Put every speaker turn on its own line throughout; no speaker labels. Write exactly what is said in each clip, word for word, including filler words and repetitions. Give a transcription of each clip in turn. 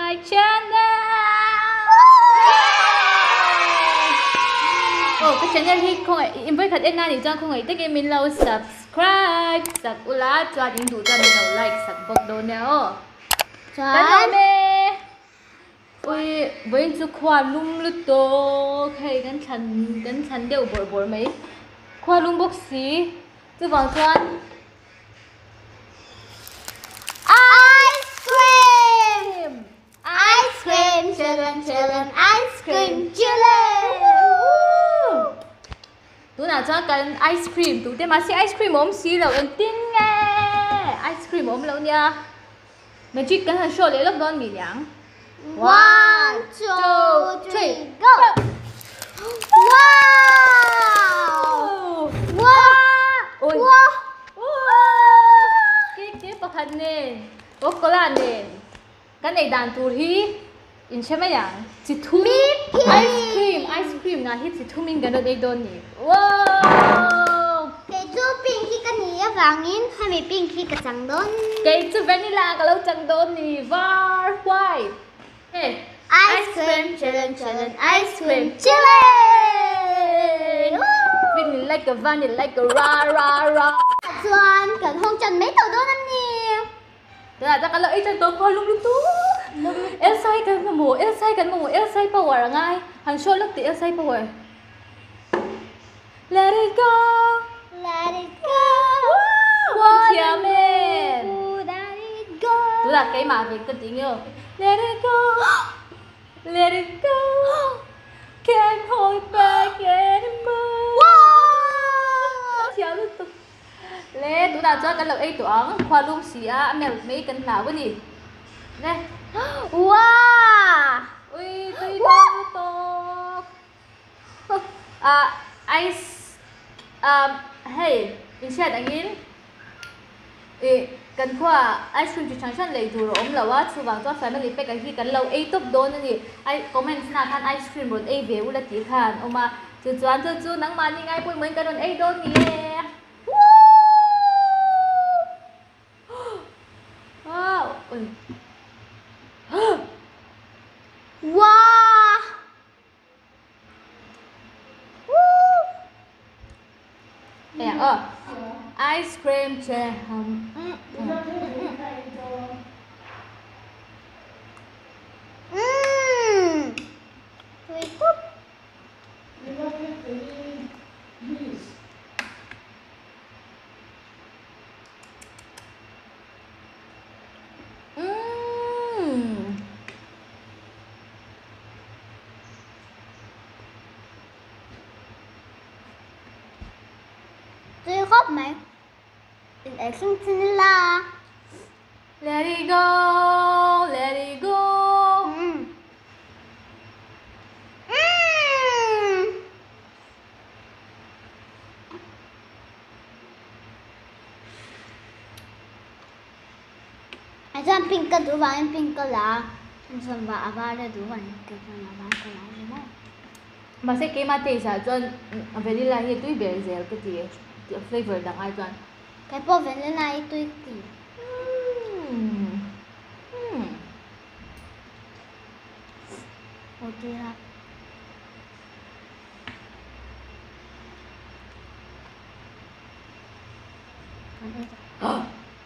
my channel. Ồ, cái channel hi không phải invite thật em thì cho không phải tích em mình lâu subscribe, sạc ula cho những đủ cho mình lâu like, sạc bọc đồ nè. Tân ơi mê. Ui, với chú khoa lung lứt tô, hay cái chân cái chân đều bồi bồi mấy. Khoa lung bốc xí, chú vòng chuan.
Ice cream, chillin', chillin', ice cream, chillin'.
Tú nào cho cần ice cream, tú tên mà xí ice cream ốm xí lâu em tin nghe. Ice cream ốm lâu nha. Mình chỉ cần hành show lấy lúc đó mì nhàng.
One, two, three, go. Wow. Wow.
Ôi.
Wow.
Cái cái bọc hạt nè, bọc có là nè. Cái này đàn tù hi in xem mấy dạng chỉ thu ice cream ice cream ngà hit chỉ thu mình cái đó đây đồn nhỉ. Wow.
Cái chú pink khi cái này vàng in hay mấy pink khi cái trắng đôn.
Cái chú vanilla cái lâu trắng đôn nhỉ. Var white. Hey,
ice cream, chillin', chillin', ice cream, chillin'.
Feeling like a vanilla like a ra ra ra.
Chuan cần hôn chân mấy tàu đôn anh nhiều.
Thế là ta cái lợi cho tôi khoa lung lung tú. Em say cái mà mùa, em say cái mà mùa, em say power là ngay. Hàng show lúc thì em say power. Let it go.
Let it go.
Wow, yeah man.
Let it go.
Tú là cái mà về cái tiếng yêu. Let it go. Let it go. Can't hold back anymore. Wow. Chéo liên tục. Lên, tú nào cho cái lợi ấy toán khoa lung xí á, mẹ mấy cân nào cái gì? Đây.
Wow.
Ui, tôi đâu to. À, ice um, hey, mình sẽ đánh in. Ê, cần khoa ice cream chỉ chẳng chẳng lấy dù rồi ôm lâu á, chú vàng cho family pack cái gì cần lâu ấy top đôn này. Ai comment nào than ice cream rồi ấy về u là tí khan, ông mà chú choán chú chú nắng mà như ngay bôi mấy cái đôn ấy đôn nhỉ. Wow. Ui.
Wow.
Nè, ờ. Ice cream chè hầm.
Mmm. Sweet top. Tôi khóc mày. Để xin xin là.
Let it go, let it go.
Mm. Mm. Anh chọn pink cái túi vàng em pink cái lá. Anh chọn vàng vàng cái túi vàng cái vàng vàng cái lá đúng không?
Mà sẽ cái mà tê sa chọn vanilla hi tui bel zel cái gì flavor đằng ai chọn.
Cái bộ vanilla ấy tôi tỉ.
Hmm. Hmm.
Ok ha.
Oh.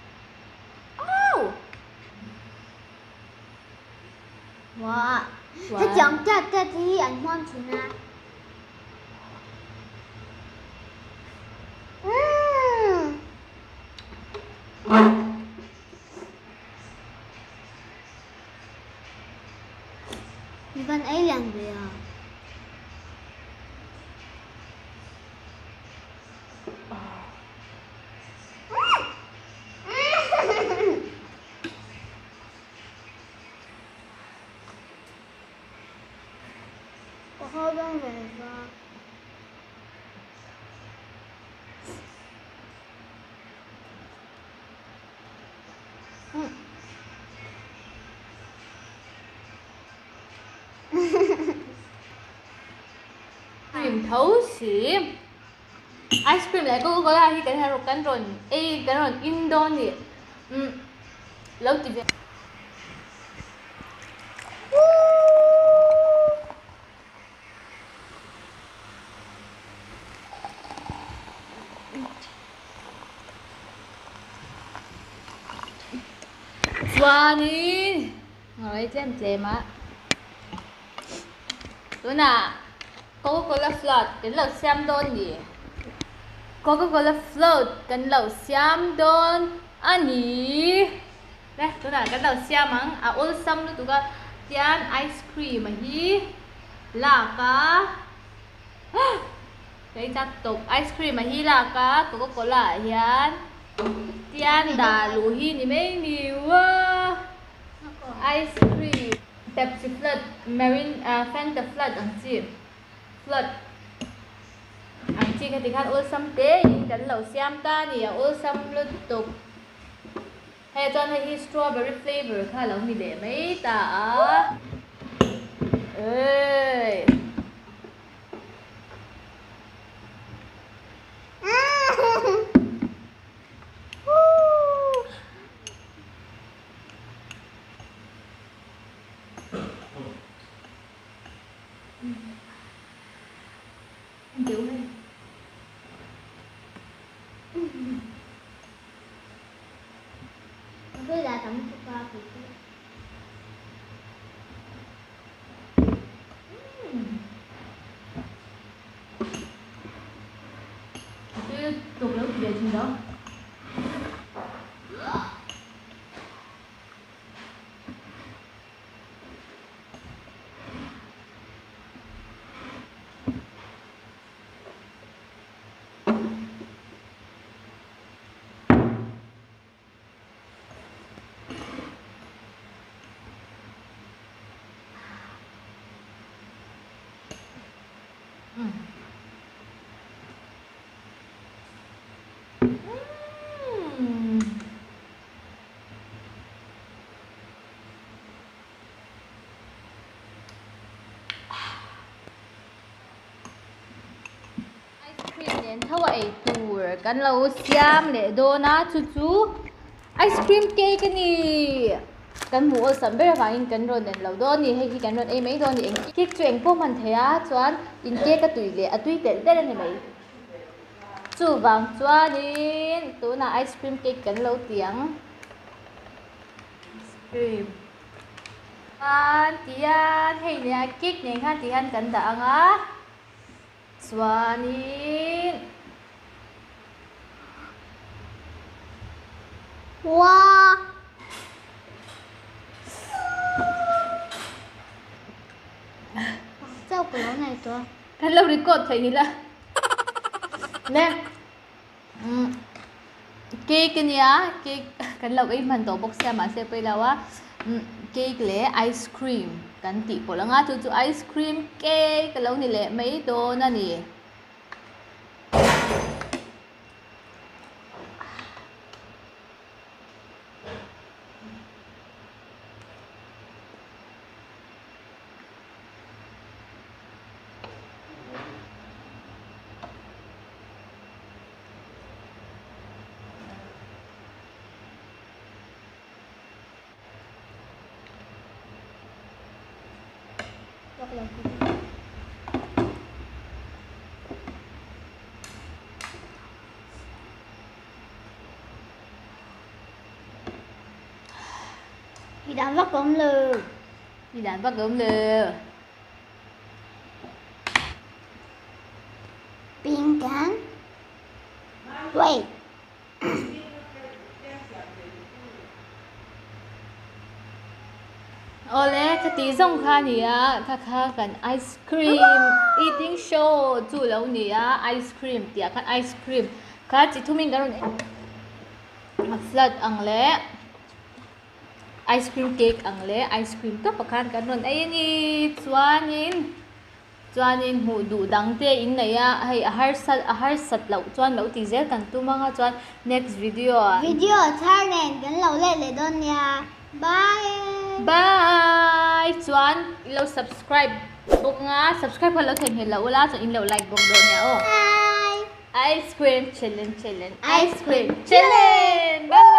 Wow. Thế chẳng chắc cái gì anh hoan chứ na. Mình vẫn ấy làm gì à? Có hơi đang về ra.
Cream thấu xỉ. Ice cream lại có có là khi cái hàng cái rồi, ê cái rồi Indon nhỉ. Ừ. Lâu thì Chuanin ngồi tlem tlem á tụi nà Coca-Cola float kan lo siam don ni Coca-Cola float kan lo siam don ani nè tụi nà kan lo siam ang a ul sam lu tu ka tian ice cream hi la ka cái chắc tục ice cream hi la ka Coca-Cola hian tian da lu hi ni mấy nhiều ice cream Pepsi float Marine uh, Fanta float ang chi float ang chi cái tiếng hát ul sam te yin kan lo siam ta ni ul sam lu tục hay cho hay hi strawberry flavor kha lo mi le mấy ta ơi Kiểu này
tôi đã tắm cho ba thì
chứ tục lâu về chừng đó thâu ấy tour kan lo siam le do na chu chu ice cream cake ni kan mu sam ber wangin kan ron den lo do ni hei kan ron ei mai do ni eng cake chu eng po man thea chuan in cake ka tui le atui tel tel ni mai chu wang chuanin tu na ice cream cake kan lo tiang ice cream kan tian hei ne cake ne khan tian kan da anga chuanin
wow sao cái lỗ này tôi
kan lo record thei ni la nè cake nia cake kan lo ei man to box ya ma se pe lawa cake le ice cream kan ti polanga chu chu ice cream cake kan lo ni le mai do na ni
thì đã vắt cổng lừa
đi đánh bắt gốm lừa
pin cán wait
ole ka ti zong kha ni a kha kha kan ice cream eating show chu lo ni a ice cream tia kan ice cream kha chi thumin garon flat ang le ice cream cake ang le ice cream to pakhan kan ron ai ni chuanin chuanin hu du dang te in nei a hei a har sat a har sat lo chuan lo ti zel kan tu manga chuan next video
video thar nen kan lo le le don ya bye
bye chuan lo subscribe bok nga subscribe ka lo theng he lo la chuan in lo like bok do nya o
bye
ice cream challenge challenge
Ice cream
challenge bye.